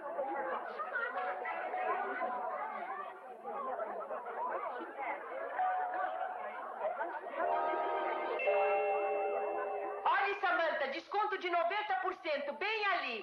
Olha, Samantha, desconto de 90%, bem ali.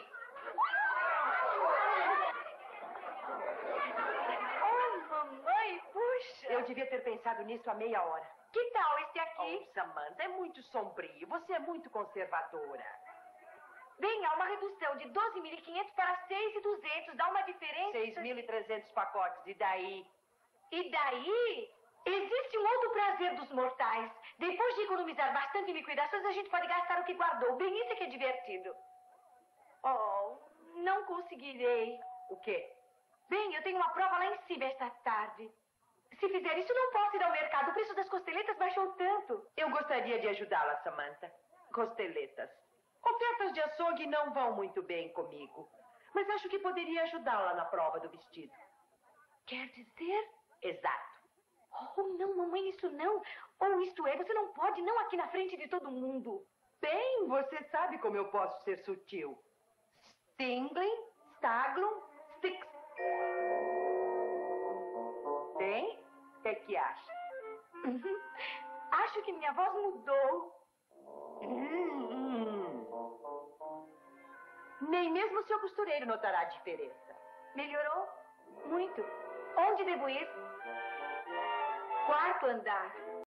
Oh, mamãe, puxa. Eu devia ter pensado nisso há meia hora. Que tal esse aqui? Oh, Samantha, é muito sombrio. Você é muito conservadora. Bem, há uma redução de 12.500 para 6.200. Dá uma diferença? 6.300 pacotes. E daí? E daí? Existe um outro prazer dos mortais. Depois de economizar bastante em liquidações, a gente pode gastar o que guardou. Bem, isso é que é divertido. Oh, não conseguirei. O quê? Bem, eu tenho uma prova lá em cima esta tarde. Se fizer isso, não posso ir ao mercado. O preço das costeletas baixou tanto. Eu gostaria de ajudá-la, Samantha. Costeletas. Ofertas de açougue não vão muito bem comigo. Mas acho que poderia ajudá-la na prova do vestido. Quer dizer? Exato. Oh, não, mamãe, isso não. Ou isto é, você não pode, não aqui na frente de todo mundo. Bem, você sabe como eu posso ser sutil. Stingling, Staglum, Stix. Bem, o que é que acha? Acho que minha voz mudou. Nem mesmo o seu costureiro notará a diferença. Melhorou? Muito. Onde devo ir? Quarto andar.